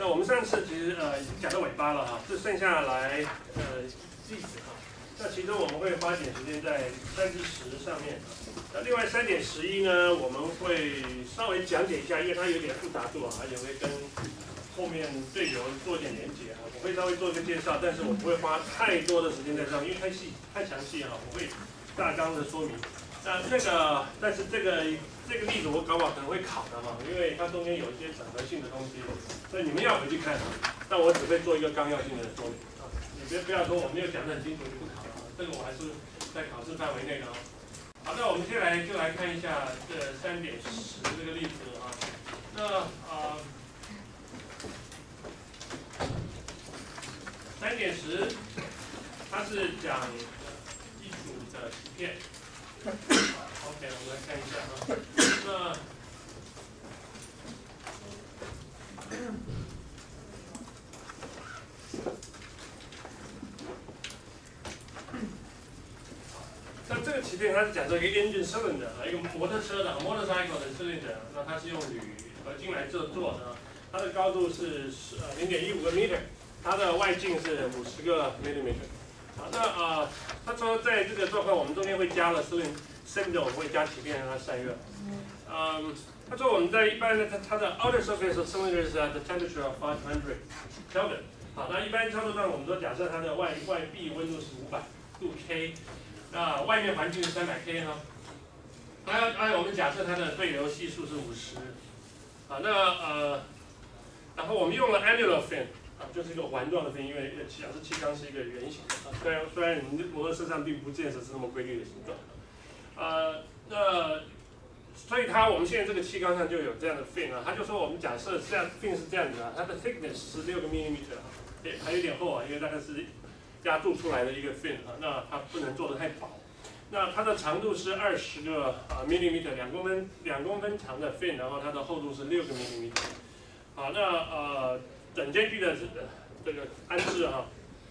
那我们上次其实已经讲到尾巴了哈，这剩下来例子哈。那其中我们会花点时间在3-10上面。那另外3.11呢，我们会稍微讲解一下，因为它有点复杂度啊，而且会跟后面对流做一点连结啊。我会稍微做一个介绍，但是我不会花太多的时间在上面，因为太详细哈，我会大纲的说明。那但是这个例子我搞不好可能会考的哈，因为它中间有一些整合性的东西，所以你们要回去看。但我只会做一个纲要性的说明啊，你不要说我没有讲得很清楚就不考了，这个我还是在考试范围内的哦。好，那我们就来看一下这3.10这个例子啊。那3.10它是讲一组的图片。OK， 我们来看一下啊。那这个图片它是讲这个 engine cylinder 一个摩托车的 motorcycle 的 cylinder， 那它是用铝合金来做的，它的高度是0.15个 meter， 它的外径是50个 millimeter。好，那他说在这个状况，我们中间会加了 cylinder， 我们会加鳍片让它散热。他说我们在一般的它的 outer surface of cylinder is at the temperature of 500 Kelvin。好，那一般操作上我们说假设它的外壁温度是500度 K， 那外面环境是300 K 哈。我们假设它的对流系数是50。好，然后我们用了 annular fin。就是一个环状的fin，因为假设气缸是一个圆形的，虽然你摩托车上并不见得是那么规律的形状，所以我们现在这个气缸上就有这样的fin啊，他就说我们假设这样fin是这样子啊，它的 thickness 是6个 millimeter 啊，还有点厚啊，因为大概是压铸出来的一个fin啊，那它不能做得太薄。那它的长度是20个millimeter， 2公分长的fin， 然后它的厚度是6个 millimeter。好，那等间距的这个安置哈，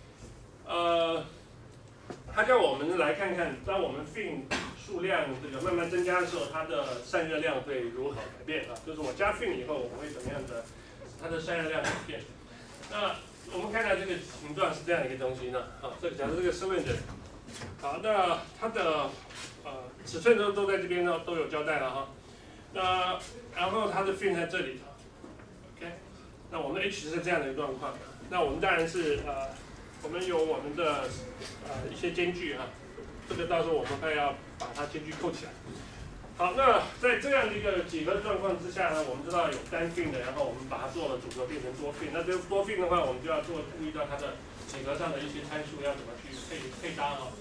他叫我们来看看，当我们 fin 数量这个慢慢增加的时候，它的散热量会如何改变啊？就是我加 fin 以后，我会怎么样的它的散热量改变？那我们看看这个形状是这样一个东西呢？这个假设这个 cylinder， 好，那它的尺寸都在这边呢，都有交代了哈。那然后它的 fin 在这里。那我们的 H 是这样的一个状况，那我们当然是我们有我们的一些间距哈，这个到时候我们还要把它间距扣起来。好，那在这样的一个几何状况之下呢，我们知道有单 fin 的，然后我们把它做了组合变成多 fin。那这个多 fin 的话，我们就要注意到它的几何上的一些参数要怎么去配搭哈。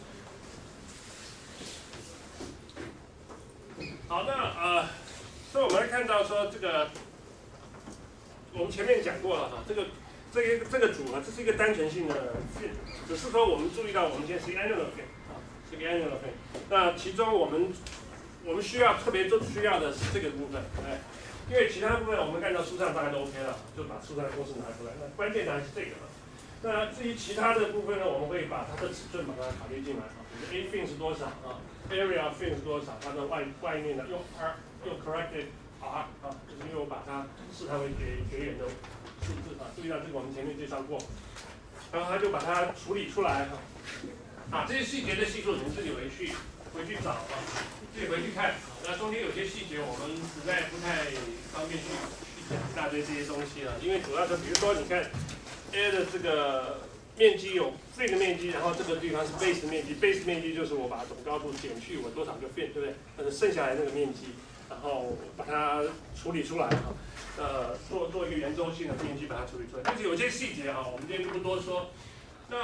好，那所以我们会看到说这个。我们前面讲过了哈，这个组合这是一个单纯性的 fin， 只是说我们注意到我们现在是一个 annular fin 啊，是个 annular fin。那其中我们需要特别需要的是这个部分，因为其他部分我们看到书上大概都 OK 了，就把书上的公式拿出来。那关键的还是这个啊。那至于其他的部分呢，我们会把它的尺寸把它考虑进来啊，比如 A fin 是多少啊 ，area fin 是多少，它的外面的用 corrected。R 就是因为我把它视它为绝缘的数字啊，注意到这个我们前面介绍过，然后他就把它处理出来这些细节的系数你们自己回去找啊，自己回去看。那中间有些细节我们实在不太方便去讲一大堆这些东西了，因为主要是比如说你看 A 的这个面积有 fin 的面积，然后这个地方是 base 的面积 ，base 面积就是我把总高度减去我多少个 fin， 对不对？但是剩下来那个面积。然后把它处理出来做一个圆周性的面积把它处理出来。但是有些细节我们今天就不多说。那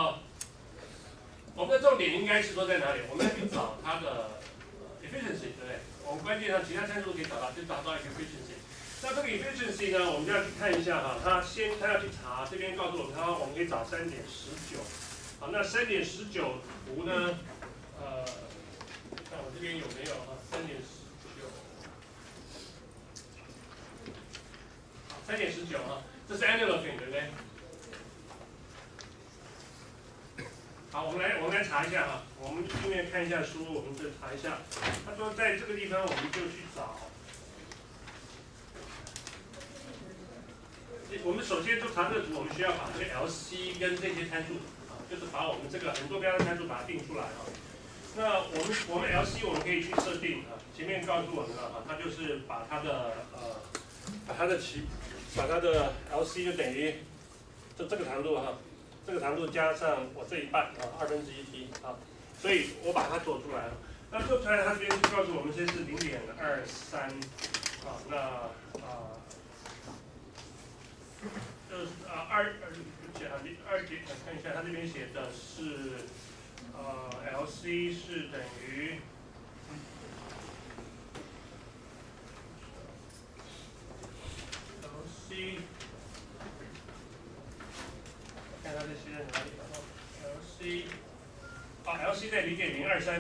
我们的重点应该是说在哪里？我们要去找它的 efficiency， 对不对？我们关键上其他参数都可以找到，就找到一个 efficiency。那这个 efficiency 呢，我们就要去看一下他要去查，这边告诉我们我们可以找3.19。好，那3.19图呢？看我这边有没有3.19。3.19这是 annular fin 对不对？好，我们来查一下我们顺便看一下书，我们再查一下。他说在这个地方我们就去找我们首先就查这个图，我们需要把这个 LC 跟这些参数就是把我们这个很多标的参数把它定出来那我们 LC 我们可以去设定前面告诉我们了它就是把它的 LC 就等于这个长度这个长度加上我这一半1/2T所以我把它做出来了。那做出来它这边就告诉我们这是0.23就是看一下，它这边写的是LC 是等于LC， 看它这写在哪里LC 在0.023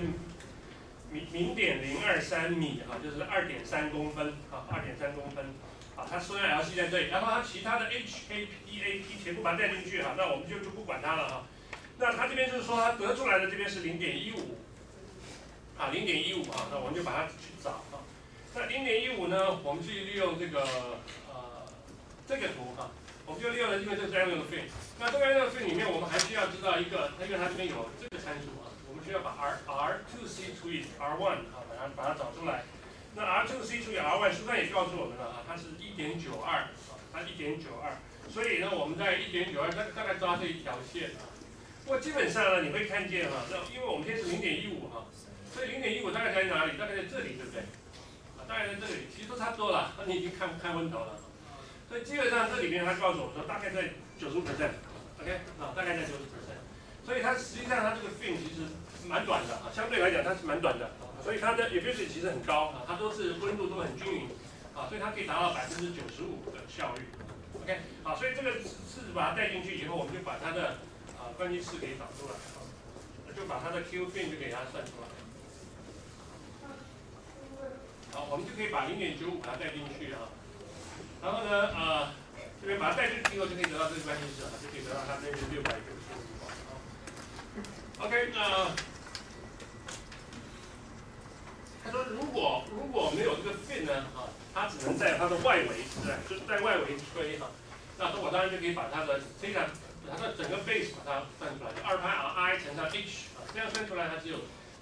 米就是2.3公分2.3公分。它说的 LC 在这里，然后它其他的 HAPAT 全部把它带进去那我们就不管它了那它这边就是说它得出来的这边是0.150.15那我们就把它去找那0.15呢，我们去利用这个这个图我们就利用了因为这是 annual fin。那这个 annual fin 里面我们还需要知道一个，因为它这边有这个参数我们需要把 R2C 除以 R1 把它找出来。那 R2C 除以 R1 书上也告诉我们了它是1.92它1.92，所以呢我们在1.92大概抓这一条线不过基本上呢你会看见因为我们现在是0.15所以0.15大概在哪里？大概在这里对不对？大概在这里，其实都差不多了，你已经看温头了。所以基本上这里面它告诉我说大概在90%，OK 大概在90%，所以它实际上它这个 fin 其实蛮短的相对来讲它是蛮短的。所以它的 efficiency 其实很高它都是温度都很均匀所以它可以达到95%的效率。OK 所以这个式把它带进去以后，我们就把它的关系式给找出来就把它的 Q fin 就给它算出来。好，我们就可以把0.95把它带进去然后呢这边把它带进去以后，就可以得到这个关系式就可以得到它这边695。OK 他说如果没有这个 fin 呢它只能在它的外围，就是在外围吹那我当然就可以把它的它的整个 base 把它算出来，2πRI 乘上 H 这样算出来它是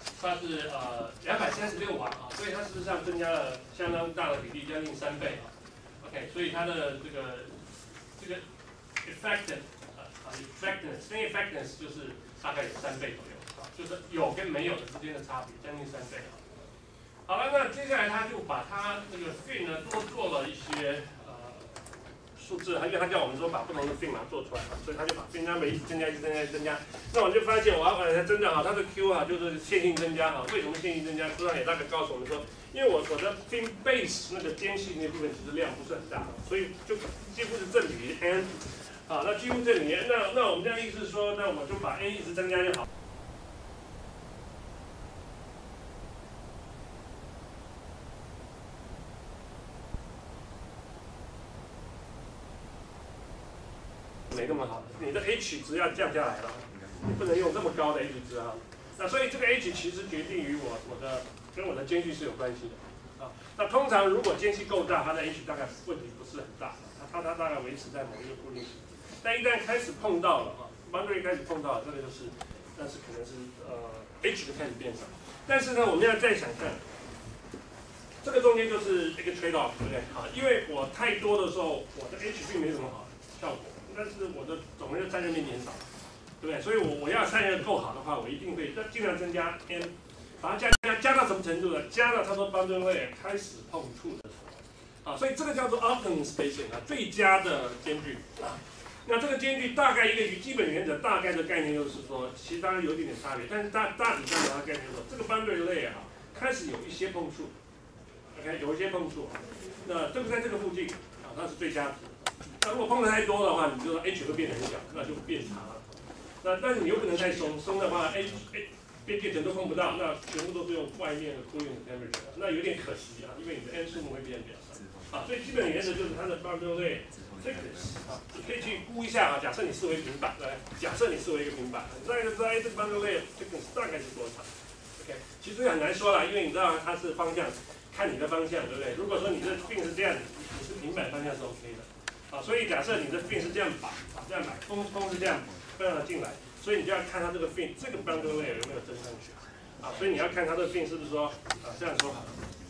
236瓦所以它事实上增加了相当大的比例，将近3倍OK， 所以它的这个 effectiveness 就是大概有3倍左右就是有跟没有的之间的差别，将近3倍好了，那接下来他就把他这个 fin 呢多做了一些数字，因为他叫我们说把不同的 fin 把它做出来所以他就把 fin 每一直增加。那我就发现我要把它增加它的 Q 就是线性增加为什么线性增加？书上也大概告诉我们说，因为我的 fin base 那个间隙那部分其实量不是很大所以就几乎是正比于 n 那几乎正比于 n。那我们这样意思是说，那我就把 n 一直增加就好。没那么好，你的 H 值要降下来了，你不能用这么高的 H 值那所以这个 H 其实决定于跟我的间隙是有关系的那通常如果间隙够大，它的 H 大概问题不是很大它大概维持在某一个固定值。但一旦开始碰到了boundary 开始碰到了，这个但是可能是H 就开始变少。但是呢，我们要再想看，这个中间就是一个 trade off， 对不对？因为我太多的时候，我的 H 并没什么好效果。但是我的总的散热面减少，对不对？所以我要散热够好的话，我一定会尽量增加 n， 把它加到什么程度呢？加到差不多boundary layer开始碰触的时候，所以这个叫做 optimum spacing 最佳的间距那这个间距大概一个基本原则，大概的概念就是说，其实当然有一点点差别，但是大体上的概念就是说，这个boundary layer开始有一些碰触 ，OK， 有一些碰触那这个在这个附近它是最佳值。那如果碰的太多的话，你就说 H 会变得很小，那就变长了。但是你又不能太松的话 ，H 变成都碰不到，那全部都是用外面的 cooling temperature， 那有点可惜因为你的 n 数目会变比较少。所以基本原则就是它的 boundary layer thickness你可以去估一下假设你视为平板，假设你视为一个平板，你大概就知道这个 boundary layer thickness 大概是多长。OK， 其实很难说啦，因为你知道它是方向，看你的方向，对不对？如果说你的 fin 是这样，你是平板方向是 OK 的。 啊，所以假设你的 fin 是这样摆，啊，这样摆，风是这样放了进来，所以你就要看它这个 fin 这个 bundle layer 有没有增上去，啊，所以你要看它这个 fin 是不是说，这样说好了。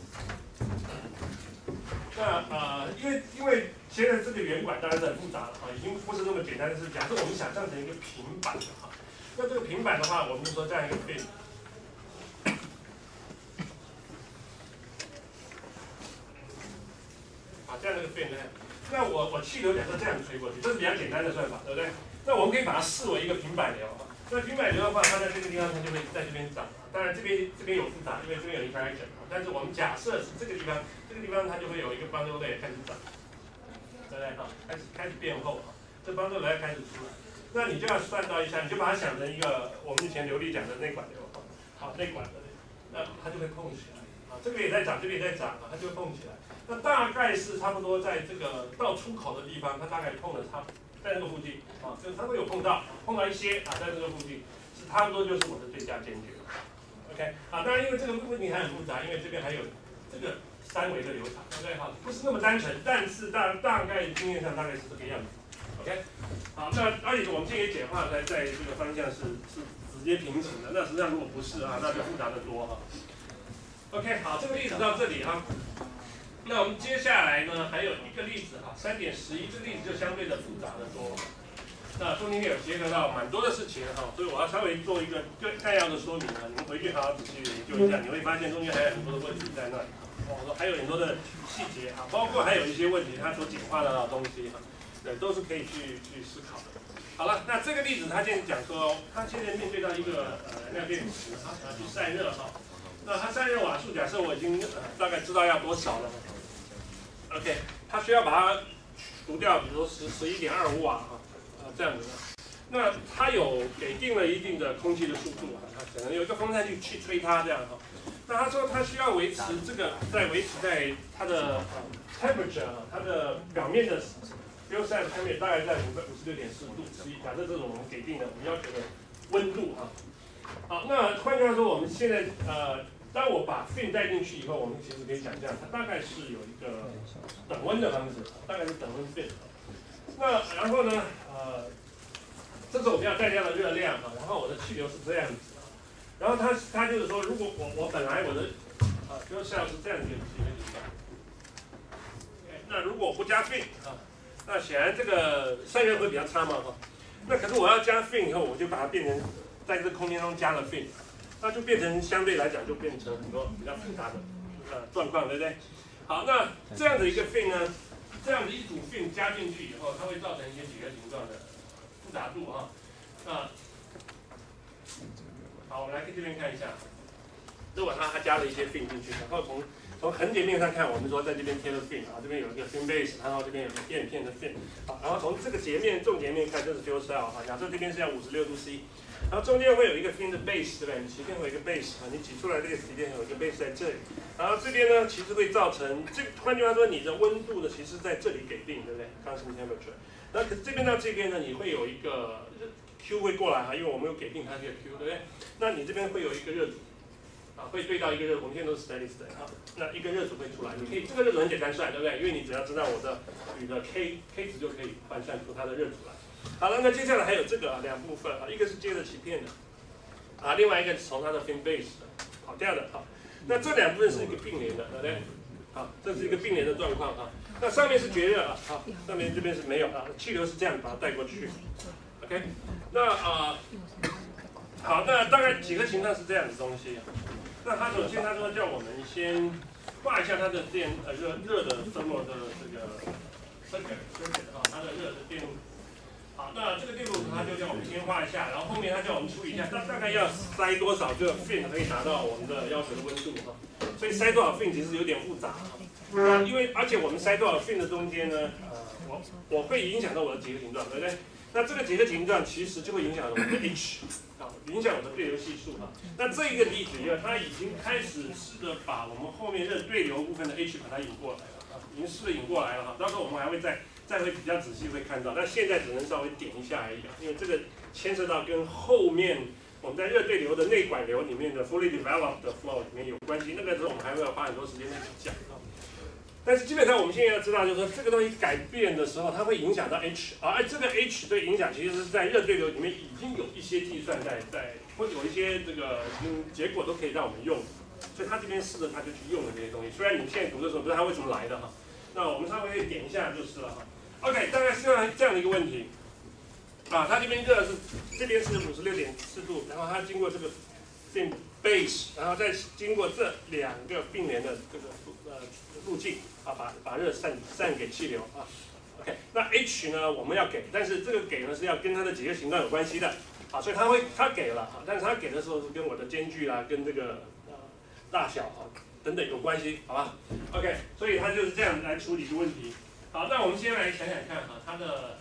那因为现在这个圆管当然是很复杂了啊，已经不是那么简单的事。假设我们想象成一个平板的哈，那这个平板的话，我们就说这样一个 fin。这样的一个 fin 呢，那我气流假设这样吹过去，这是比较简单的算法，对不对？那我们可以把它视为一个平板流啊。那平板流的话，它在这个地方它就会在这边长。当然这边有复杂，因为这边有 interaction 啊。但是我们假设是这个地方它就会有一个 bundle layer 开始长，对不对？好，开始变厚啊，这 bundle layer 开始出来。那你就要算到一下，你就把它想成一个我们以前流利讲的内管流，好，内管的，那它就会碰起来啊。这个也在长，这个也在长啊，它就会碰起来。那大概是差不多在这个到出口的地方，它大概碰了在那个附近啊，就是它会有碰到一些啊，在这个附近是差不多就是我的最佳间距。OK 啊，当然因为这个问题还很复杂，因为这边还有这个三维的流场，对不对？哈，不是那么单纯，但是大概经验上大概是这个样子。OK， 好，那而且我们这些简化在这个方向是直接平行的，那实际上如果不是啊，那就复杂的多哈。OK， 好，这个例子到这里哈。那我们接下来呢，还有一个例子哈，3.11这个例子就相对的复杂的多。那中间有结合到蛮多的事情哈，所以我要稍微做一个概要的说明啊，你们回去好好仔细研究一下，你会发现中间还有很多的问题在那里，还有很多的细节哈，包括还有一些问题它所简化的东西哈，对，都是可以去思考的。好了，那这个例子他现在讲说，他现在面对到一个燃料电池啊，去散热哈。那它散热瓦数，假设我已经大概知道要多少了 ，OK， 它需要把它除掉，比如说11.25瓦啊，这样子的。那它有给定了一定的空气的速度啊，它可能有一个风扇去吹它这样哈。那他说它需要维持这个，维持在它的temperature 啊，它的表面的 fuel cell temperature 大概在56.4度C，假设这种我们给定的我们要求的温度哈。好，那换句话说，我们现在当我把 fin 带进去以后，我们其实可以想象，它大概是有一个等温的方式，大概是等温 fin。那然后呢，这是我们要带掉的热量啊，然后我的气流是这样子啊，然后它就是说，如果我本来我的fuel cell是这样一个情况，那如果不加 fin 啊，那显然这个散热会比较差嘛哈。那可是我要加 fin 以后，我就把它变成在这个空间中加了 fin， 那就变成相对来讲就变成很多比较复杂的状况，对不对？好，那这样的一个 fin 呢，这样的一组 fin 加进去以后，它会造成一些几何形状的复杂度哈。好，我们来这边看一下，如果它加了一些 fin 进去，然后从横截面上看，我们说在这边贴了 fin 啊，这边有一个 fin base， 然后这边有个片片的 fin， 好，然后从这个截面纵截面看，这是 fuel cell 啊，假设这边是要56度C， 然后中间会有一个 fin 的 base， 对不对？你前面会有一个 base 啊，你挤出来这个里面有一个 base 在这里，然后这边呢，其实会造成换句话说，你的温度呢，其实在这里给定，对不对 ？constant temperature。那可是这边到这边呢，你会有一个 Q 会过来哈，因为我们有给定它这个 Q， 对不对？那你这边会有一个热阻。会对到一个热，我们现在都是 steady state 啊，那一个热阻会出来，你可以这个热阻很简单算，对不对？因为你只要知道我的铝的 K 值就可以换算出它的热阻来。好了，那接下来还有这个两部分啊，一个是接着起片的啊，另外一个是从它的 fin base 的跑掉的啊。那这两部分是一个并联的，对不对？好，这是一个并联的状况啊。那上面是绝热啊，好，上面这边是没有啊，气流是这样把它带过去。OK， 那好，那大概几个情况是这样的东西。那他首先他说叫我们先画一下它的热的thermal的这个 circuit 啊，它的热的电路。好，那这个电路他就叫我们先画一下，然后后面他叫我们处理一下，大概要塞多少个 fin 可以达到我们的要求的温度哈。所以塞多少 fin 其实有点复杂哈。因为而且我们塞多少 fin 的中间呢，我会影响到我的结合形状，对不对？那这个结合形状其实就会影响我的 H。影响我的对流系数啊。那这一个例子呢，它已经开始试着把我们后面热对流部分的 H 把它引过来了啊，已经试着引过来了哈。到时候我们还会再会比较仔细会看到，但现在只能稍微点一下而已啊，因为这个牵涉到跟后面我们在热对流的内管流里面的 fully developed 的 flow 里面有关系。那个时候我们还会要花很多时间去讲啊。 但是基本上我们现在要知道，就是说这个东西改变的时候，它会影响到 H， 而这个 H 的影响其实是在热对流里面已经有一些计算在，或者有一些这个结果都可以让我们用，所以他这边试着他就去用了这些东西。虽然你现在读的时候不知道它为什么来的哈，那我们稍微点一下就是了哈。OK， 大概是这样的一个问题。啊，它这边热是这边是56.4度，然后它经过这个base， 然后再经过这两个并联的这个路径啊，把热散给气流啊。OK， 那 H 呢我们要给，但是这个给呢是要跟它的几个形状有关系的啊，所以他给了啊，但是他给的时候是跟我的间距啊，跟这个大小啊等等有关系，好吧 ？OK， 所以他就是这样来处理这个问题。好，那我们先来想想看哈，它的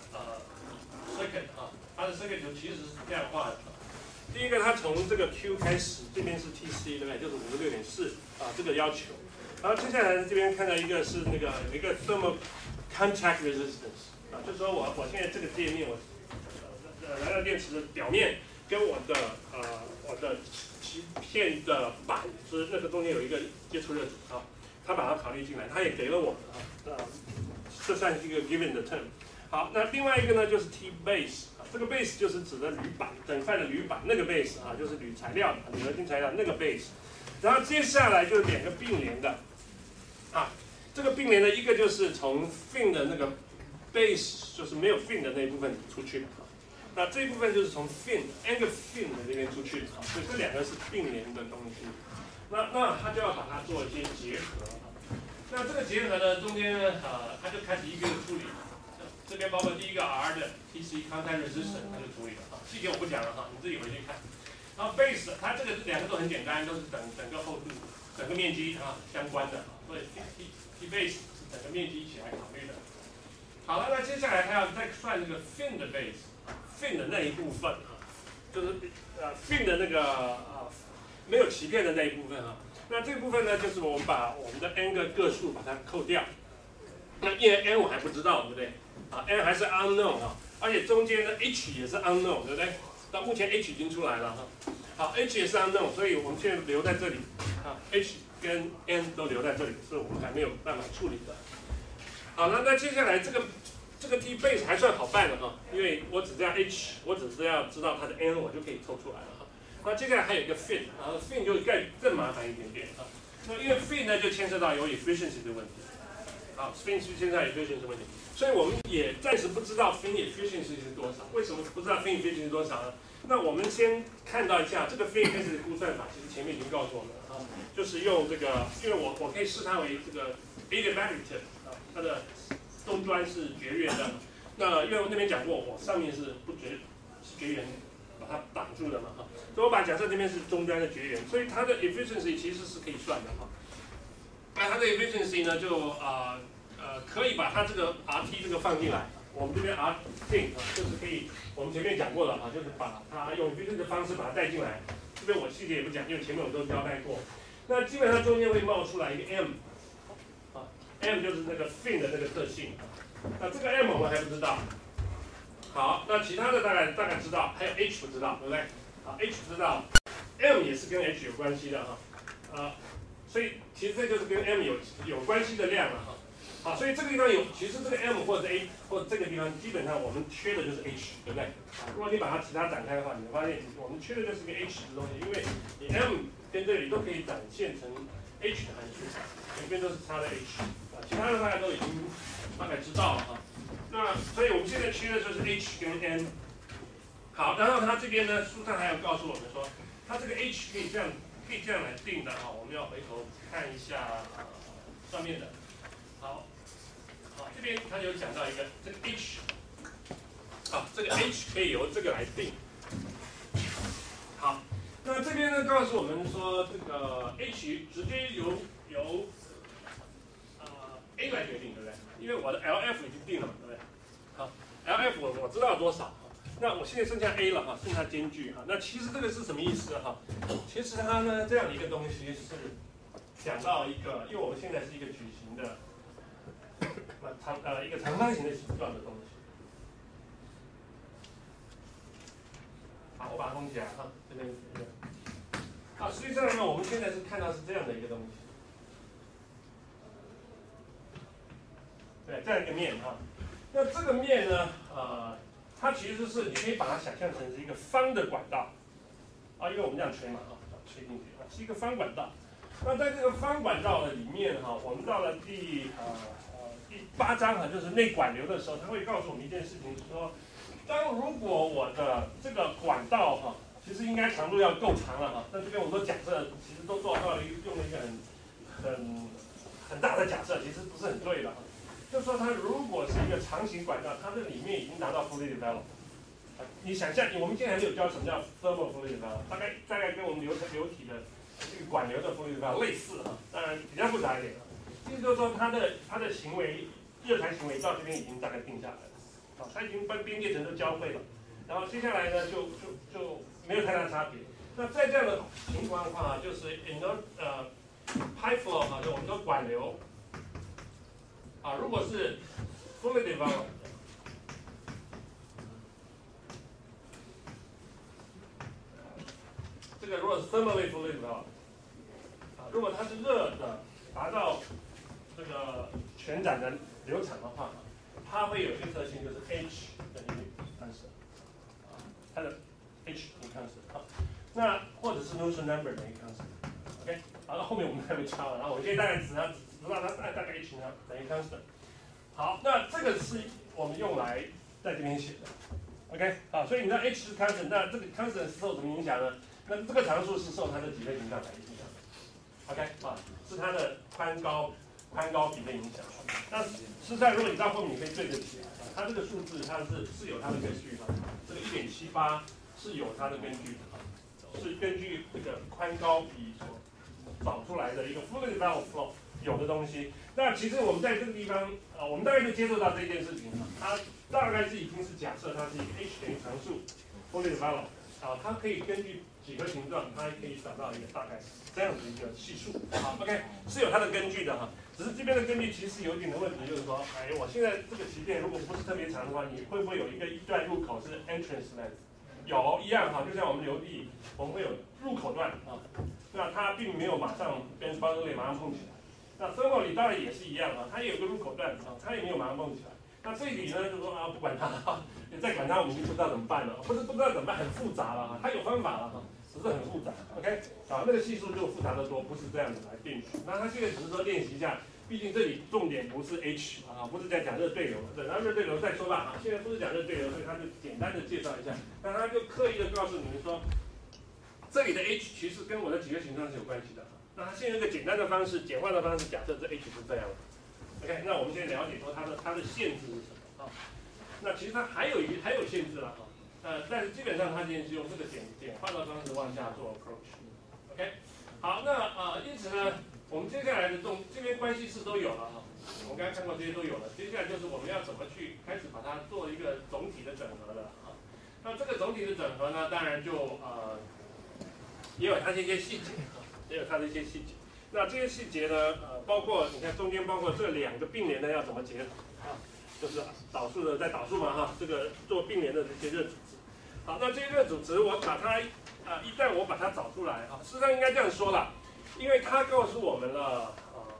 circuit 啊，它的 circuit 其实是这样画的。第一个，它从这个 Q 开始，这边是 TC， 对不对？就是56.4啊，这个要求。然后接下来这边看到一个是那个有一个 thermal contact resistance 啊，就是说我现在这个界面来到电池的表面跟我的鳍片的板是那个中间有一个接触热阻啊，它把它考虑进来，它也给了我们这算是一个 given 的 term。好，那另外一个呢就是 T base 啊，这个 base 就是指的铝板，整块的铝板那个 base 啊，就是铝材料、铝合金材料那个 base。然后接下来就是两个并联的啊，这个并联的一个就是从 fin 的那个 base， 就是没有 fin 的那一部分出去的啊，那这一部分就是从 angle fin 的那边出去的啊，所以这两个是并联的东西。那它就要把它做一些结合啊。那这个结合呢，中间呢它就开始一个处理。这边包括第一个 R 的 TC contact resistance， 它就处理了啊，细节我不讲了哈，你自己回去看。然后 base 它这个两个都很简单，都是整个厚度、整个面积啊相关的啊，所以 T base 是整个面积一起来考虑的。好了，那接下来它要再算这个 fin 的 base，fin 的那一部分啊，就是fin 的那个没有鳍片的那一部分啊。那这部分呢，就是我们把我们的 n 个数把它扣掉。那因为 n 我还不知道，对不对？啊 ，n 还是 unknown 啊，而且中间的 h 也是 unknown， 对不对？到目前 h 已经出来了哈。好 ，h 也是 unknown， 所以我们现在留在这里啊 ，h 跟 n 都留在这里，是我们还没有办法处理的。好，那接下来这个 T base 还算好办的哈，因为我只要 h， 我只是要知道它的 n， 我就可以抽出来了哈。那接下来还有一个 fin， 然后 fin 就更麻烦一点点啊。那因为 fin 呢就牵涉到有 efficiency 的问题。好 ，fin 是现在 efficiency 问题，所以我们也暂时不知道 fin efficiency 是多少。为什么不知道 fin efficiency 是多少呢？那我们先看到一下这个 fin efficiency 的估算法，其实前面已经告诉我们了啊，就是用这个，因为我可以视它为这个 adiabatic 啊，它的中端是绝缘的。那因为我那边讲过，我上面是绝缘，把它挡住了嘛哈，所以我把假设这边是中端的绝缘，所以它的 efficiency 其实是可以算的哈。那它的 efficiency 呢，就可以把它这个 RT 这个放进来。我们这边 R thing 啊，就是可以，我们前面讲过了啊，就是把它用 efficiency 的方式把它带进来。这边我细节也不讲，因为前面我都交代过。那基本上中间会冒出来一个 M， 啊 ，M 就是那个 fin 的那个特性。那这个 M 我们还不知道。好，那其他的大概知道，还有 H 不知道，对不对？好 ，H 知道 ，M 也是跟 H 有关系的哈，所以其实这就是跟 M 有关系的量了哈。好，所以这个地方其实这个 M 或者 A 或者这个地方，基本上我们缺的就是 H， 对不对？如果你把它其他展开的话，你会发现我们缺的就是个 H 的东西，因为你 M 跟这里都可以展现成 H 的函数，两边都是差的 H， 其他的大家都已经大概知道了哈。那所以我们现在缺的就是 H 跟 N。好，然后它这边呢，书上还有告诉我们说，它这个 H 可以这样来定的哈。我们要回头看一下上面的。好，这边它有讲到一个这个 H， 这个 H 可以由这个来定。好，那这边呢告诉我们说，这个 H 直接由A 来决定，对不对？因为我的 LF 已经定了，对不对？好 ，LF 我知道多少，那我现在剩下 A 了哈，剩下间距哈。那其实这个是什么意思哈？其实它呢这样的一个东西是讲到一个，因为我们现在是一个矩形的。一个长方形的形状的东西。好，我把它封起来哈，这边这个。好，实际上呢，我们现在是看到是这样的一个东西。 这样一个面哈。那这个面呢，它其实是你可以把它想象成是一个方的管道，因为我们这样吹嘛吹进去是一个方管道。那在这个方管道的里面我们到了第8章就是内管流的时候，它会告诉我们一件事情，是说，如果我的这个管道其实应该长度要够长了那这边我们都假设，其实都做到了用了一个很大的假设，其实不是很对的就是说，它如果是一个长形管道，它这里面已经达到 fully developed。你想象，我们现在还没有教什么叫 thermal fully developed， 大概跟我们流体的这个管流的 fully developed 类似当然比较复杂一点意思就是说，它的行为热弹行为到这边已经大概定下来了它已经跟边界层都交汇了，然后接下来呢就没有太大差别。那在这样的情况的话，就是 pipe flow 就我们说管流如果是 fully developed， 这个如果是 thermally fully developed， 如果它是热的，达到这个全展的流场的话，它会有一个特性，就是 H 等于30它的 H 等于30那或者是 Newton number 等于30 OK， 好，那后面我们还没教了，然后我现在大概知道它大概 H 呢等于constant。好，那这个是我们用来在这边写的 ，OK， 好，所以你知道 H 是 constant， 那这个 constant 是受什么影响呢？那这个常数是受它的几何形状来影响的 ，OK， 是它的宽高比的影响。那实际上如果你到后面你可以对得起来，它这个数字它是有它的根据这个1.78是有它的根据的是根据这个宽高比所找出来的一个 fully developed flow 有的东西。那其实我们在这个地方我们大概就接受到这件事情它大概是已经是假设它是一个 H 等于常数 fully developed。它可以根据几何形状，它可以找到一个大概这样的一个系数。好 ，OK， 是有它的根据的只是这边的根据其实有一点的问题，就是说，我现在这个鳍片如果不是特别长的话，你会不会有一段入口是 entrance length？ 有一样就像我们流地，我们会有入口段那它并没有马上跟 boundary 马上碰起来。那 thermal 里当然也是一样它也有个入口段它也没有马上碰起来。那这里呢，就说不管它你再管它，我们已经不知道怎么办了，不知道怎么办，很复杂了它有方法了只是很复杂 ，OK， 那个系数就复杂得多，不是这样子来定取。那它现在只是说练习一下，毕竟这里重点不是 H 不是在讲热对流，等到热对流再说吧现在不是讲热对流，所以他就简单的介绍一下。那他就刻意的告诉你们说，这里的 H 其实跟我的几个形状是有关系的那他现在一个简单的方式、简化的方式，假设这 H 是这样的。OK， 那我们先了解说它的限制是什么那其实它还有限制了但是基本上它今天是用这个简化的方式往下做 approach。OK， 好，那因此呢，我们接下来的这边关系式都有了我们刚才看过这些都有了，接下来就是我们要怎么去开始把它做一个总体的整合了那这个总体的整合呢，当然就也有它的一些细节那这些细节呢，包括你看中间包括这两个并联的要怎么结合就是导数的在导数嘛这个做并联的这些热组织。好，那这些热组织我把它一旦我把它找出来事实上应该这样说了，因为它告诉我们了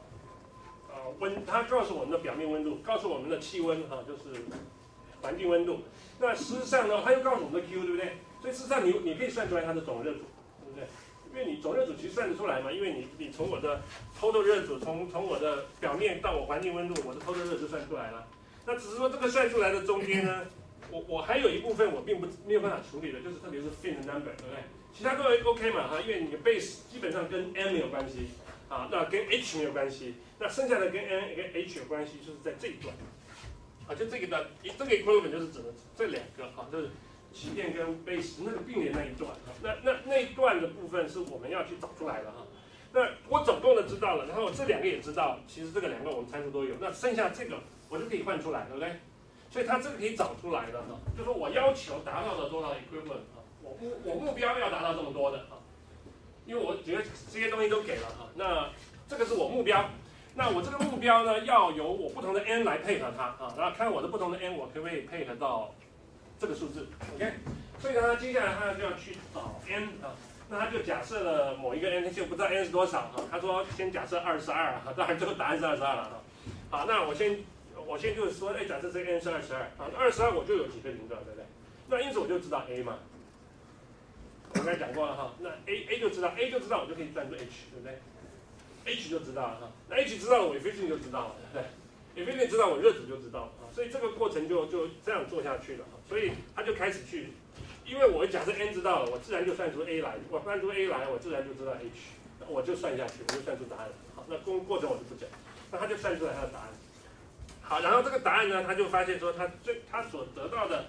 它告诉我们的表面温度，告诉我们的气温就是环境温度。那实际上呢，它又告诉我们的 Q， 对不对？所以事实上你可以算出来它的总热阻，对不对？因为你总热阻其实算得出来嘛，因为你从我的 total 热阻，从我的表面到我环境温度，我的 total 热阻算出来了。那只是说这个算出来的中间呢，我还有一部分我并没有办法处理的，就是特别是 fin number， 对不对？其他都 OK 嘛因为你的 base 基本上跟 n 没有关系那跟 h 没有关系，那剩下的跟 n 跟 h 有关系，就是在这一段就这个的这个 equivalent 就是指的这两个就是鳍片跟 base 那个并联那一段那一段的部分是我们要去找出来的那我总共的知道了，然后这两个也知道，其实这个两个我们参数都有，那剩下这个我就可以换出来，对不对？所以它这个可以找出来的就是说我要求达到的多少 equivalent 我目标要达到这么多的因为我觉得这些东西都给了那这个是我目标。那我这个目标呢，要由我不同的 n 来配合它然后看我的不同的 n 我可不可以配合到这个数字 ，OK？ 所以呢，接下来他就要去找 n 那他就假设了某一个 n， 他就不知道 n 是多少他说先假设22当然这个答案是22了好，那我我现在就是说，哎，假设这个 n 是22啊，22我就有几个零段，对不对？那因此我就知道 a 嘛。我刚才讲过了哈，那 A 就知道 A 就知道，我就可以算出 H， 对不对 ？H 就知道了哈，那 H 知道了，我 efficient 就知道了，对不对 ？efficient 知道，我热阻就知道了啊，所以这个过程就这样做下去了哈，所以他就开始去，因为我假设 n 知道了，我自然就算出 A 来，我算出 A 来，我自然就知道 H， 我就算下去，我就算出答案了。好，那过程我就不讲，那他就算出来他的答案。好，然后这个答案呢，他就发现说他所得到的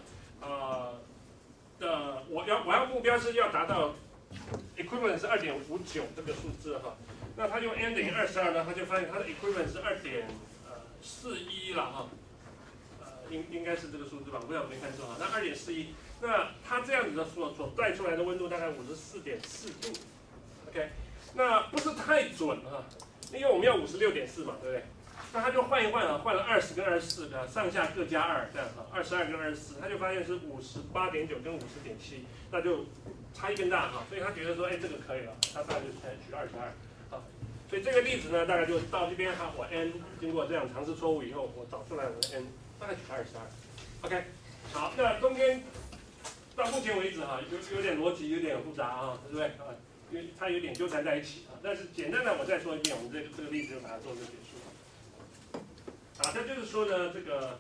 我要目标是要达到 equivalent 是2.59这个数字哈，那他用 n 等于22呢，他就发现他的 equivalent 是2.41了哈，应该是这个数字吧，不知道我没看错哈，那2.41，那它这样子的所带出来的温度大概54.4度 ，OK， 那不是太准哈，因为我们要56.4嘛，对不对？那他就换一换啊，换了20跟24啊，上下各加2这样哈，22跟24，他就发现是58.9跟50.7，那就差异更大哈，所以他觉得说，哎，这个可以了，他大概就取22啊，所以这个例子呢，大概就到这边哈，我 n 经过这样尝试错误以后，我找出来我的 n 大概取22，OK， 好，那中间到目前为止哈，有点逻辑有点复杂啊，对不对啊？因为它有点纠缠在一起啊，但是简单的我再说一遍，我们这个例子就把它做个结束。啊，这就是说呢，这个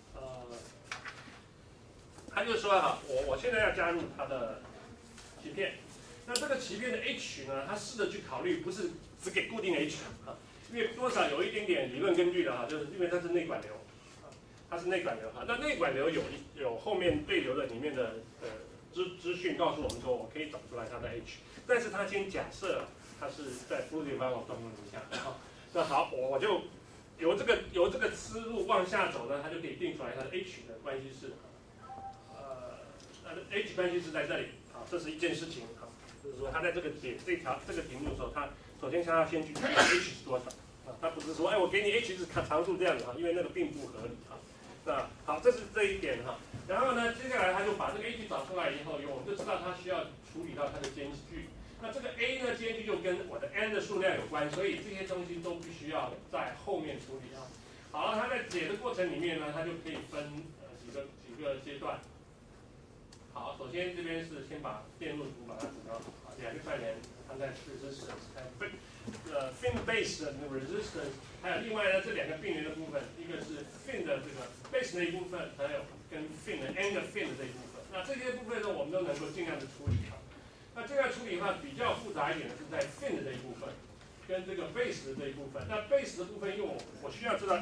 他就说哈，我现在要加入它的欺骗，那这个欺骗的 H 呢，他试着去考虑，不是只给固定 H 啊，因为多少有一点点理论根据的哈，就是因为它是内管流啊，它是内管流哈，那内管流有后面对流的里面的资讯告诉我们说，我可以找出来它的 H， 但是他先假设它是在 fluid environment 状况之下啊，那好，我就由这个思路往下走呢，它就可以定出来它的 H 的关系式，H 关系式在这里，好，这是一件事情，好，就是说它在这个点这个题目的时候，它首先它要先去看 H 是多少，啊，它不是说，哎，我给你 H 是常数这样子哈，因为那个并不合理啊。那好，这是这一点哈，然后呢，接下来他就把这个 H 找出来以后，我们就知道它需要处理到它的间距。那这个 A 呢，间距就跟我的 n 的数量有关，所以这些东西都必须要在后面处理啊。好，它在解的过程里面呢，它就可以分几个阶段。好，首先这边是先把电路图把它组到2个串联，它在 resistance， fin base 的 resistance， 还有另外呢这2个并联的部分，一个是 fin 的这个 base 的一部分，还有跟 fin 的 n 的 fin 的这一部分。那这些部分呢，我们都能够尽量的处理啊。那这样处理的话，比较复杂一点的是在 fin 的这一部分，跟这个 base 的这一部分。那 base 的部分，因为我需要知道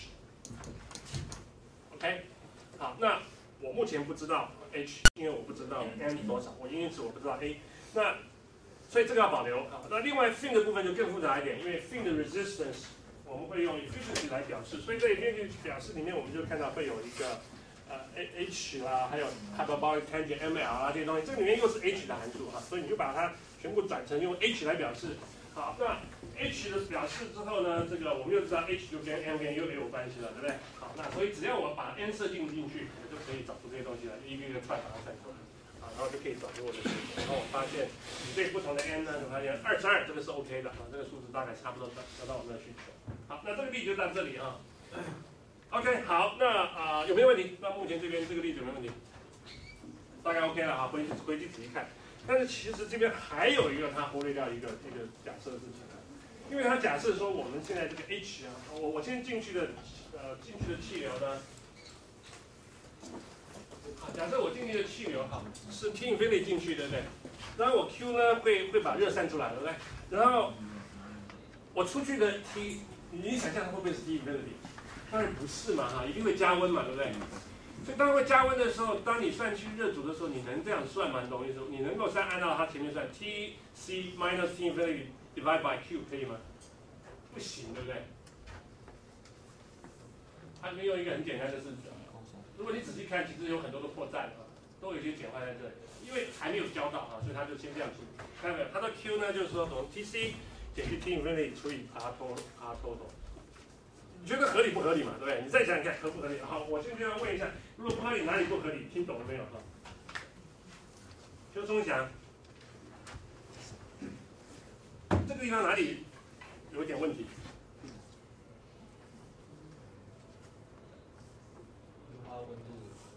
h，OK， 好，那我目前不知道 h， 因为我不知道 n 多少，因此我不知道 a， 那所以这个要保留啊。那另外 fin 的部分就更复杂一点，因为 fin 的 resistance 我们会用 efficiency 来表示，所以这 efficiency 表示里面我们就看到会有一个。H 啦，还有 hyperbolic tangent ML 啊这些东西，这里面又是 H 的函数啊，所以你就把它全部转成用 H 来表示。好，那 H 的表示之后呢，这个我们就知道 H 就跟 M 跟 U 有关系了，对不对？好，那所以只要我把 n 设定进去，我就可以找出这些东西来，一个一个串把它算出来，啊，然后就可以找出我的结果。然后我发现比对不同的 n 呢，就发现22这个是 OK 的啊，这个数字大概差不多达到我们的需求。好，那这个例就到这里啊。OK， 好，那有没有问题？那目前这边这个例子有没有问题？大概 OK 了哈，回去仔细看。但是其实这边还有一个他忽略掉一个假设事情啊，因为他假设说我们现在这个 H 啊，我先进去的气流呢，假设我进去的气流哈是 T infinity 进去，对不对？然后我 Q 呢会把热散出来，对不对？然后我出去的 T， 你想象它会不会是 T infinity？当然不是嘛，哈，一定会加温嘛，对不对？所以当会加温的时候，当你算去热阻的时候，你能这样算蛮容易的，你能够按照它前面算 T C minus T infinity divide by Q 可以吗？不行，对不对？它可以用一个很简单的式子，如果你仔细看，其实有很多的破绽啊，都有一些简化在这里，因为还没有教到啊，所以它就先这样处理。看到没有？它的 Q 呢，就是说从 T C 减去 T infinity 除以 R total。你觉得合理不合理嘛？对不对？你再想想看合不合理？好，我现在要问一下，如果不合理哪里不合理？听懂了没有？哈，邱松祥，这个地方哪里有点问题？ 温度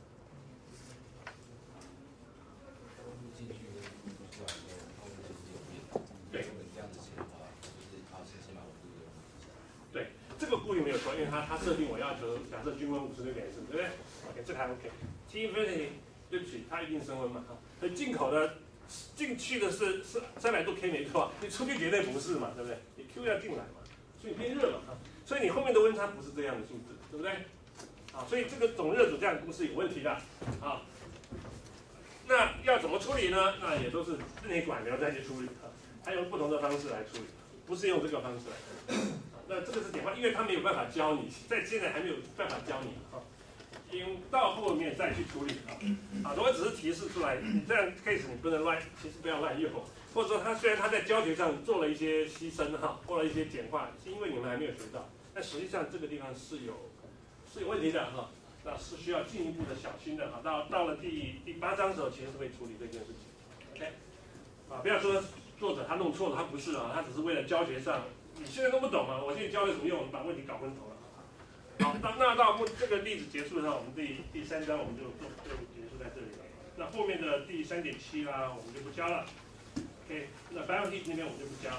进去跟出来之后，它温度有变。 对。 如果你这样子写的话，就是它是先把温度有。 对，这个固定没有错，因为它设定我要求，假设均温56.4，对不对 ？OK， 这还 OK。T infinity 对不起，它一定升温嘛哈。所以进口的进去的是300度 K 没错，你出去绝对不是嘛，对不对？你 Q 要进来嘛，所以变热嘛哈。所以你后面的温差不是这样的性质，对不对？啊，所以这个总热阻降是有问题的啊。那要怎么处理呢？那也都是内管流再去处理啊，还有不同的方式来处理，不是用这个方式来处理。那这个是简化，因为他没有办法教你，现在还没有办法教你啊，因为到后面再去处理啊。如果只是提示出来，你这样 case 你不能乱，其实不要乱用，或者说虽然他在教学上做了一些牺牲哈，做了一些简化，是因为你们还没有学到，但实际上这个地方是有问题的哈，那是需要进一步的小心的哈。到了第8章的时候，其实是会处理这件事情 ，OK， 啊，不要说作者他弄错了，他不是啊，他只是为了教学上。你现在都不懂啊！我现在教有什么用？把问题搞昏头了。好，那到这个例子结束的时候，我们第3章我们就结束在这里了。那后面的第3.7啦，我们就不教了。OK， 那 BioT 那边我们就不教了。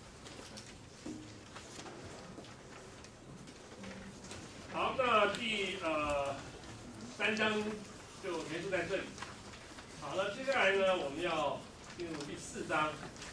好，那第3章就结束在这里。好了，接下来呢，我们要进入第4章。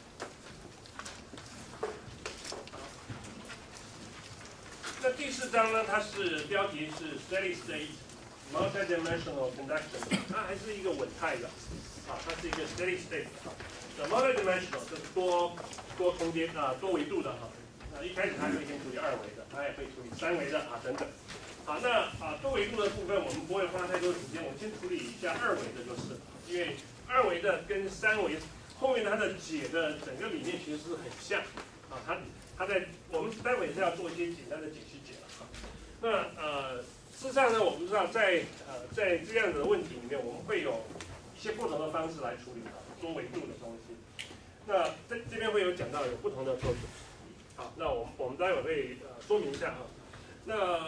那第4章呢？它是标题是 Steady State Multidimensional Conduction， 它还是一个稳态的啊，它是一个 Steady State 啊。Multidimensional 就是多空间啊，多维度的哈。那一开始它会先处理2维的，它也会处理3维的啊等等。好，那多维度的部分我们不会花太多时间，我们先处理一下2维的就是，因为2维的跟3维后面它的解的整个理念其实是很像啊，它在我们待会是要做一些简单的解析解了啊。那事实上呢，我们知道在这样子的问题里面，我们会有一些不同的方式来处理多维度的东西。那在这边会有讲到有不同的 approach。好，那我们待会会说明一下啊。那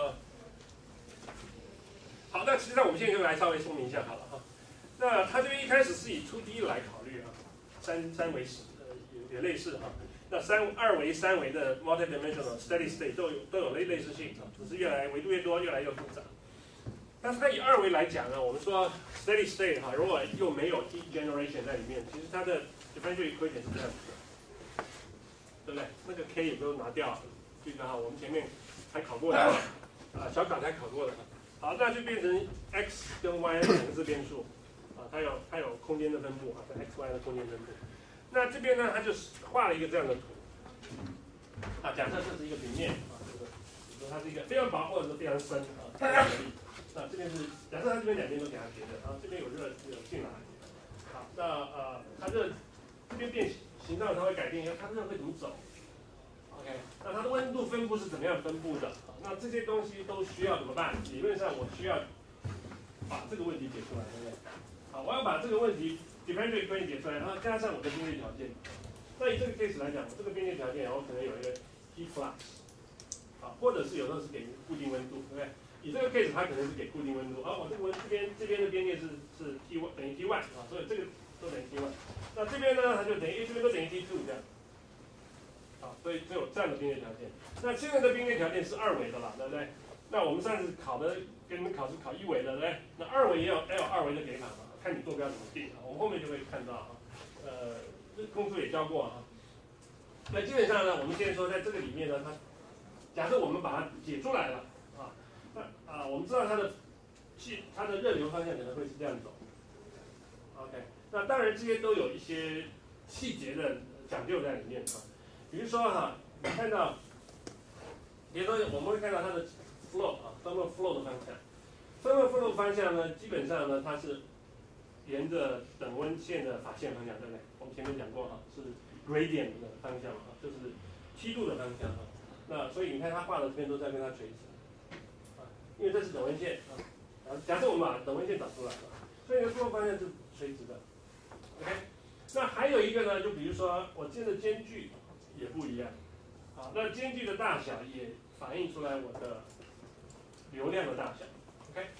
好，那实际上我们现在就来稍微说明一下好了哈。那他这边一开始是以2D 来考虑啊，三维也类似哈。那2维、3维的 multidimensional steady state 都有类似性，只是维度越多，越来越复杂。但是它以2维来讲呢，我们说 steady state 哈，如果又没有 degeneration 在里面，其实它的 differential equation 是这样子的，对不对？那个 k 也都拿掉，记得哈，我们前面还考过的小考才考过的。好，那就变成 x 跟 y 两个是变数啊，它有空间的分布啊，在 x y 的空间分布。那这边呢，它就是画了一个这样的图啊，假设这是一个平面啊，这个比如说它是一个非常薄或者是非常深啊，那这边是假设它这边两边都给它叠的，然后这边有热有进来，好，那它这边变形状它会改变，它热会怎么走 ？OK， 那它的温度分布是怎么样分布的？那这些东西都需要怎么办？理论上我需要把这个问题解出来，对不对？好，我要把这个问题 differential equation 解出来，然后加上我的边界条件。那以这个 case 来讲，我这个边界条件，然后可能有一个 T flux， 啊，或者是有时候是给固定温度，对不对？以这个 case 它可能是给固定温度，我这个这边的边界是 T1 等于 T1 啊，所以这个都等于 T1。那这边呢，它就等于这边都等于 T2 这样。好，所以只有这样的边界条件。那现在的边界条件是2维的了，对不对？那我们上次跟你们考试考1维的，对不对？那2维也有2维的给法嘛，看你坐标怎么定啊。我们后面就会看到啊，这公式也教过啊。那基本上呢，我们现在说在这个里面呢，假设我们把它解出来了啊，那我们知道它的热流方向可能会是这样走。OK， 那当然这些都有一些细节的讲究在里面啊。比如说哈，你看到，比如说我们会看到它的 flow 啊 ，thermal flow 的方向。thermal flow 的方向呢，基本上呢，它是沿着等温线的法线方向，对不对？我们前面讲过哈，是 gradient 的方向啊，就是梯度的方向啊。那所以你看它画的这边都在跟它垂直啊，因为这是等温线啊。然后假设我们把等温线找出来了，所以呢，flow 方向是垂直的。OK， 那还有一个呢，就比如说我接的间距也不一样，好，那间距的大小也反映出来我的流量的大小。OK，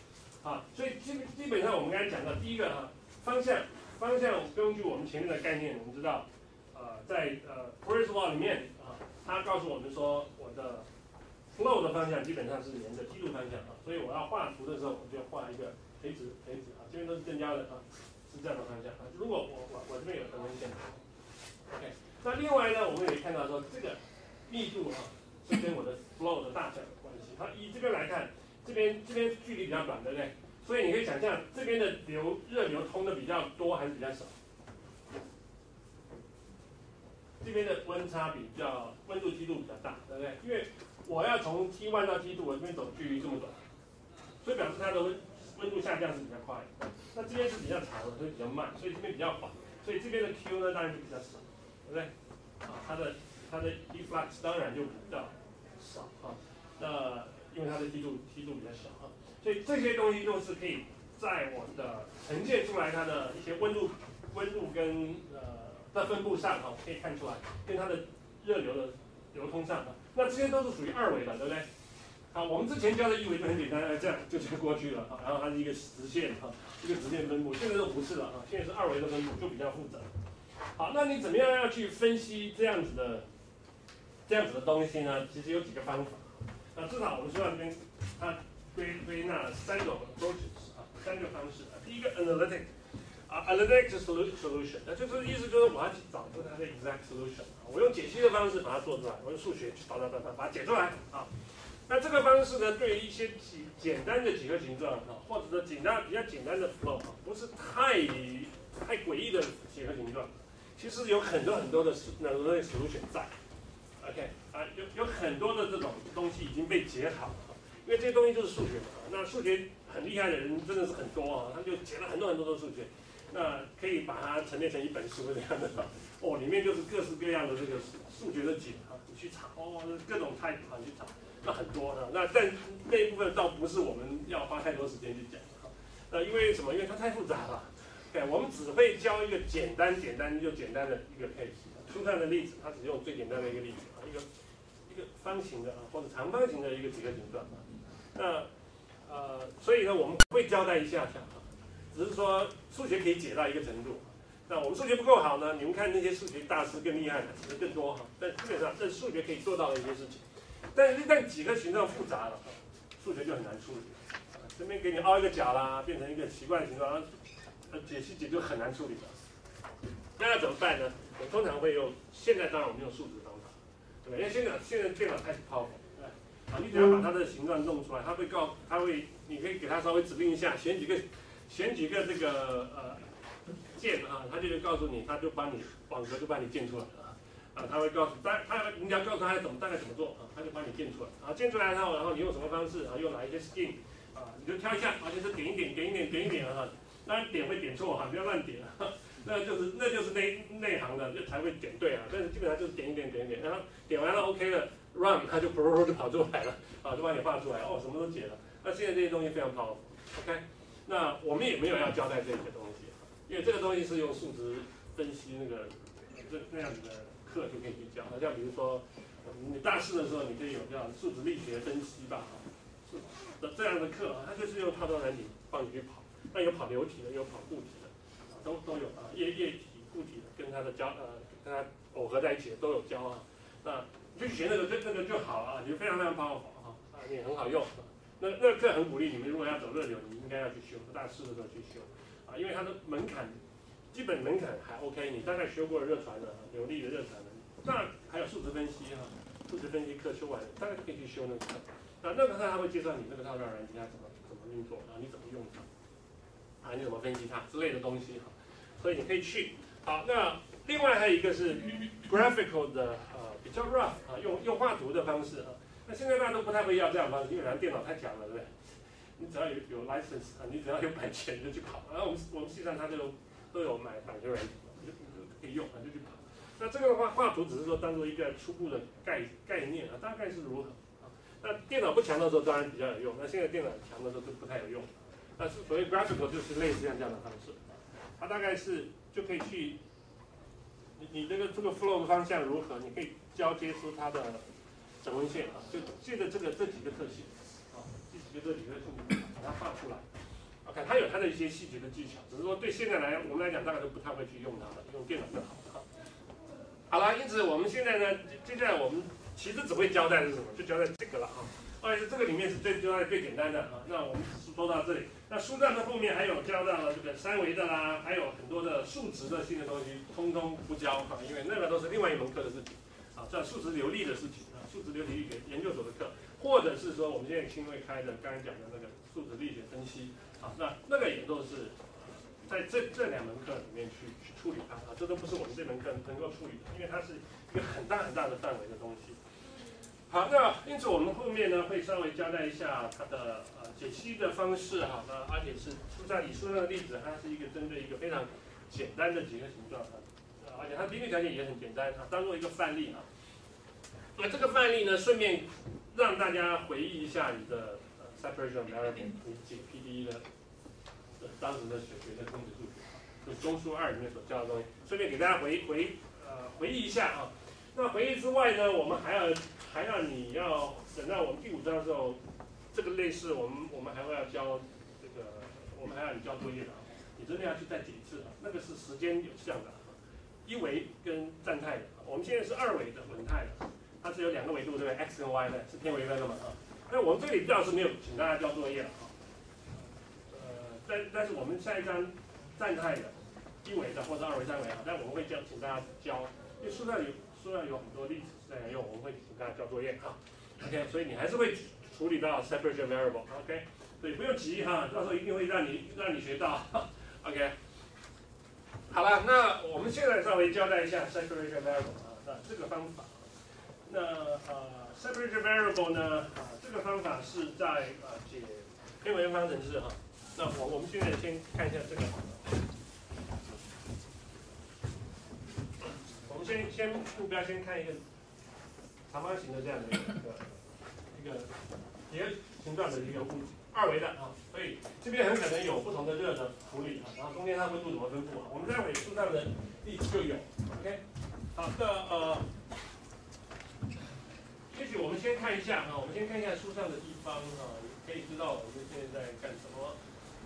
啊，所以基本上我们刚才讲到第一个啊，方向根据我们前面的概念，我们知道，在Parets Law 里面啊，它告诉我们说我的 flow 的方向基本上是沿着梯度方向啊，所以我要画图的时候，我就要画一个垂直啊，这边都是正交的啊，是这样的方向啊。如果我这边有恒温线 ，OK， 那另外呢，我们也可以看到说这个密度啊是跟我的 flow 的大小有关系。它以这边来看，这边距离比较短，对不对？所以你可以想象这边的热流通的比较多还是比较少？这边的温差温度梯度比较大，对不对？因为我要从 T1 到 T2，我这边走距离这么短，所以表示它的温度下降是比较快的。那这边是比较长的，所以比较慢，所以这边比较缓，所以这边的 Q 呢当然就比较少，对不对？啊，它的 efflux 当然就比较少啊。那因为它的梯度比较小啊，所以这些东西都是可以在我的呈现出来它的一些温度跟在分布上可以看出来，跟它的热流的流通上那这些都是属于二维的，对不对？好，我们之前教的一维就很简单，这样就过去了然后它是一个直线一个直线分布，现在都不是了现在是二维的分布，就比较复杂。好，那你怎么样要去分析这样子的东西呢？其实有几个方法。那至少我们书上这边它归纳了3种 approaches 3个方式第一个 analytic solution， 那就是意思就是我要去找出它的 exact solution 我用解析的方式把它做出来，我用数学去把它解出来那这个方式呢，对于一些简单的几何形状或者是比较简单的 flow 不是太诡异的几何形状，其实有很多的analytic solution 在。OK 有很多的这种东西已经被解好了因为这些东西就是数学嘛那数学很厉害的人真的是很多他就解了很多的数学，那可以把它陈列成一本书这样的里面就是各式各样的这个数学的解你去查各种 type 你去查，那很多但那一部分倒不是我们要花太多时间去讲因为什么？因为它太复杂了。我们只会教一个简单的一个 case。书上的例子，它只用最简单的一个例子一个方形的或者长方形的一个几何形状所以呢，我们会交代一下只是说数学可以解到一个程度。那我们数学不够好呢，你们看那些数学大师更厉害，解的更多但基本上这是数学可以做到的一些事情。但是一旦几何形状复杂了数学就很难处理这边给你凹一个角啦，变成一个奇怪的形状，解就很难处理了。那要怎么办呢？我通常会用，现在当然我们用数值方法，对吧？因为现在电脑开始 powerful， 你只要把它的形状弄出来，你可以给它稍微指令一下，选几个这个键它就告诉你，它就帮你网格就帮你建出来了它会告诉你要告诉它大概怎么做它就帮你建出来建出来然后你用什么方式用哪一些 scheme 你就挑一下就是点一点当然点会点错不要乱点那就是内行的才会点对但是基本上就是点一点，然后点完了 OK 了 run 它就就跑出来了就帮你画出来什么都解了。那现在这些东西非常 powerful OK， 那我们也没有要交代这个东西，因为这个东西是用数值分析那样子的课就可以去教。像比如说你大四的时候，你可以有这样数值力学分析吧这样的课它就是用超多难题帮你去跑。那有跑流体的，有跑固体的，都有液体、固体的跟它的跟它耦合在一起的都有教那你就学那个就好你就非常 powerful 也很好用。那个课很鼓励你们，如果要走热流，你应该要去修，大四的时候去修因为它的基本门槛还 OK， 你大概修过热传的、流力的热传的，当然还有数值分析数值分析课修完，大概就可以去修那个课。那个课他会介绍你这个套绕软件它怎么运作你怎么用它你怎么分析它之类的东西所以你可以去。好，那另外还有一个是 graphical 的比较 rough 用画图的方式那现在大家都不太会要这样的方式，因为电脑太强了，对不对？你只要有 license 你只要有版权就去跑。然后我们实际上它都有买版权软件，就可以用就去跑。那这个的话，画图只是说当做一个初步的概念大概是如何那电脑不强的时候当然比较有用，那现在电脑强的时候就不太有用。那是所谓 graphical 就是类似这样的方式，它大概是就可以去你这个 flow 的方向如何，你可以交接出它的整温线就借着这几个特性这几个特性把它画出来 OK， 它有它的一些细节的技巧，只是说对现在我们来讲，大概都不太会去用它了，用电脑就好了。好了，因此我们现在呢，接下来我们其实只会交代的是什么？就交代这个了啊。这个里面是交代最简单的啊。那我们说到这里，那书上的后面还有教到了这个三维的啦，还有很多的数值的新的东西，通通不教啊，因为那个都是另外一门课的事情啊，这数值流利的事情啊，数值流利学研究所的课，或者是说我们现在新会开的刚才讲的那个数值力学分析啊，那个也都是在这两门课里面去处理它啊，这都不是我们这门课能够处理的，因为它是一个很大很大的范围的东西。好，那因此我们后面呢会稍微交代一下它的解析的方式哈，那而且是书上的例子，它是一个针对一个非常简单的几个形状啊，而且它定律条件也很简单啊，当做一个范例啊。那这个范例呢，顺便让大家回忆一下你的separation of variable， 你解 PDE 的当时的学的通识数学，就中数2里面所教的东西，顺便给大家回忆一下啊。那回忆之外呢，我们还要你要等到我们第5章的时候，这个类似我们还会要教这个，我们还要你交作业的啊，你真的要去再解一次啊，那个是时间有项的，一维跟站态的，我们现在是2维的稳态的，它是有2个维度对不对 ？x 跟 y 的是偏微分的嘛啊，那我们这里倒是没有请大家交作业了啊，但是我们下一章站态的1维的或者2维、3维啊，但我们会请大家交，因为书上有很多例子是这样用，我们会请大家交作业哈。OK， 所以你还是会处理到 separation variable。OK， 所以不用急哈，到时候一定会让你学到。OK， 好了，那我们现在稍微交代一下 separation variable 啊，那这个方法。那separation variable 呢这个方法是在解偏微分方程式哈。那我们现在先看一下这个好了。我们先目标先看一个长方形的这样的一个形状的一个物质，2维的啊，所以这边很可能有不同的热的处理啊，然后中间它温度怎么分布啊？我们待会书上的例子就有 ，OK， 好的也许我们先看一下啊，我们先看一下书上的地方啊，可以知道我们现在在干什么。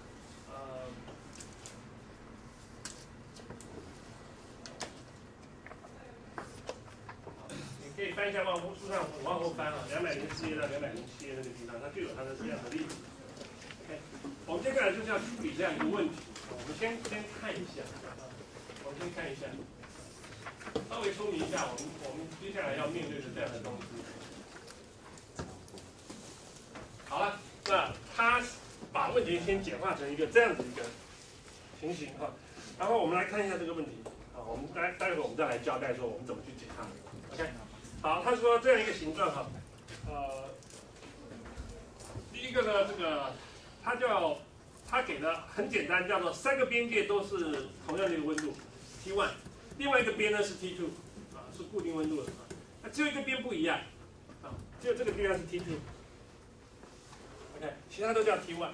可以翻一下书上往后翻啊，204页到207页那个地方，它就有它的这样的例子。OK， 我们接下来就是要处理这样一个问题，我们先看一下，我们先看一下，稍微说明一下我们接下来要面对的这样的东西。好了，那他把问题先简化成一个这样子一个情形哈，然后我们来看一下这个问题啊，我们待会我们再来交代说我们怎么去解它。OK。好，他说这样一个形状哈，第一个呢，这个他给的很简单，叫做3个边界都是同样的一个温度 T1， 另外一个边呢是 T2 啊，是固定温度的啊，那只有一个边不一样啊，只有这个地方是 T2，OK， 其他都叫 T1。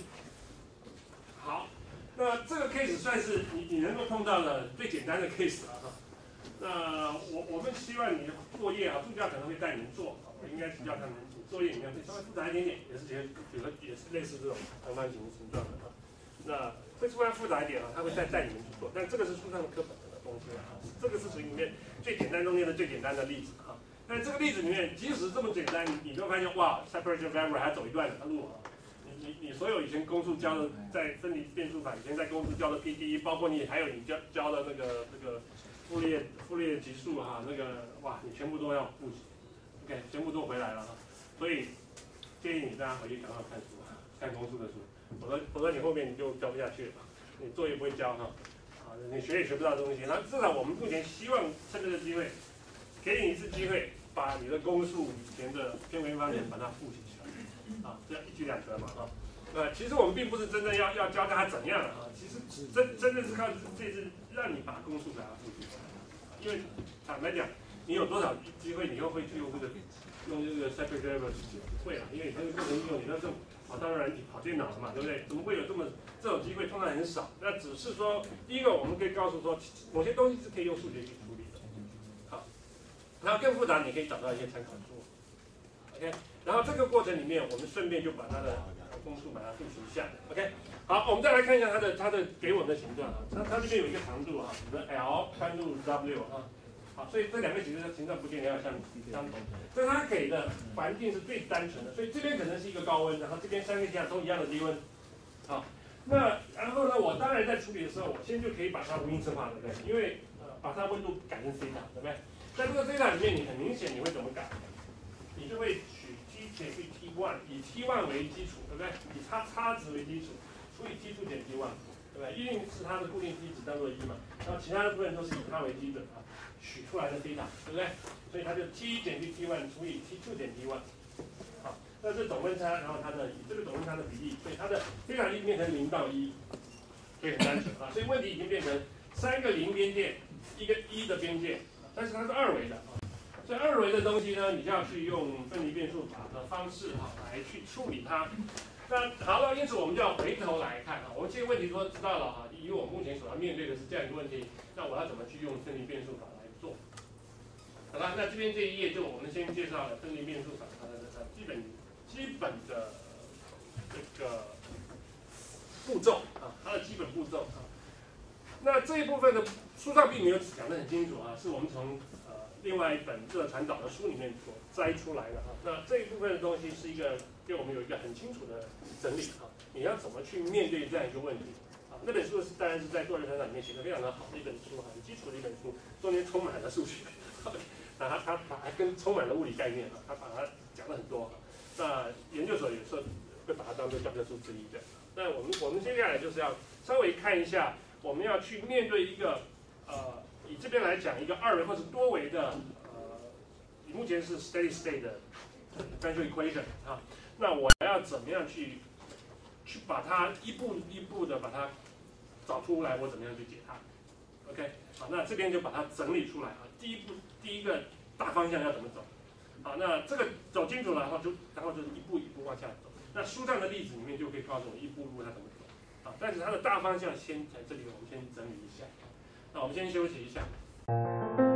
好，那这个 case 算是你能够碰到的最简单的 case 了哈。那我们希望你的作业啊，助教可能会带你们做，我应该是叫他们作业里面会稍微复杂一点点，也是类似这种长方形形状的啊。那会稍微复杂一点啊，他会带你们去做，但这个是书上的课本的东西啊，这个是属于里面最简单中间的最简单的例子啊。但这个例子里面，即使这么简单，你都发现哇 ，separation variable 还要走一段路啊。你所有以前公数教的，在分离变数法以前在公数教的 PDE， 包括还有你教的这个傅列级数哈，那个哇，你全部都要复习 ，OK， 全部都回来了哈。所以建议你大家回去赶快看书，看公数的书，否则你后面你就教不下去了，你作业不会交哈，啊，你学也学不到东西。那至少我们目前希望趁这个机会，给你一次机会，把你的公数以前的偏微分方程把它复习起来，啊，这样一举两得嘛啊。其实我们并不是真正要教大家怎样啊，其实真正是靠这次让你把公数给它复习起来，因为坦白讲，你有多少机会你又会去用这个 separate variable 去解？会啊，因为你那个不能用，你那种跑当然你跑电脑了嘛，对不对？怎么会有这种机会？通常很少。那只是说，第一个我们可以告诉说，某些东西是可以用数学去处理的。好，然后更复杂，你可以找到一些参考书。OK， 然后这个过程里面，我们顺便就把它的公数把它复习一下 ，OK。好，我们再来看一下它的给我们的形状啊，它这边有一个长度啊，比如 L 宽度 W 啊，好，所以这两个形状不见得要相同，所以它给的环境是最单纯的，所以这边可能是一个高温，然后这边三个架都一样的低温，好，那然后呢，我当然在处理的时候，我先就可以把它无因式化，对不对？因为把它温度改成 θ， 对不对？在这个 θ 里面，你很明显你会怎么改？你就会取 T 减去 T1， 以 T1 为基础，对不对？以差值为基础，除以 T2 减 T1， 对不对？一定是它的固定基值当做1嘛，然后其他的部分都是以它为基准啊，取出来的 θ， 对不对？所以它就 T 减去 T1 除以 T2 减 T1， 好，那这总温差，然后它的以这个总温差的比例，所以它的 θ 一变成0到1，所以很单纯啊。所以问题已经变成3个0边界，一个1的边界，但是它是二维的啊。所以二维的东西呢，你就要去用分离变数法的方式哈来去处理它。那好了，因此我们就要回头来看啊，我们这个问题都知道了哈，以我目前所要面对的是这样一个问题，那我要怎么去用分离变数法来做？好了，那这边这一页就我们先介绍了分离变数法它的基本的这个步骤啊，它的基本步骤啊。那这一部分的书上并没有讲得很清楚啊，是我们从另外一本热传导的书里面所摘出来的啊。那这一部分的东西是一个给我们有一个很清楚的整理啊，你要怎么去面对这样一个问题啊？那本书当然是在个人成长里面写的非常的好的一本书，很基础的一本书，中间充满了数学，那它还跟充满了物理概念啊，它把它讲了很多。那研究所有时候会把它当做教科书之一的。那我们接下来就是要稍微看一下，我们要去面对一个以这边来讲一个二维或者多维的目前是 steady state 的 differential equation 啊，那我要怎么样去把它一步一步的把它找出来，我怎么样去解它 ？OK， 好，那这边就把它整理出来啊。第一个大方向要怎么走？好，那这个走清楚了，然后就是一步一步往下走。那书上的例子里面就可以告诉我一步一步它怎么走。啊，但是它的大方向先在这里，我们先整理一下。那我们先休息一下。